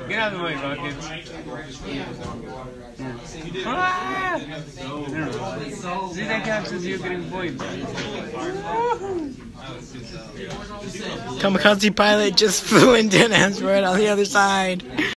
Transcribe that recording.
Get out of the way, Rockets. Ah! See, that counts as you getting points. Kamikaze pilot just flew into an asteroid on the other side.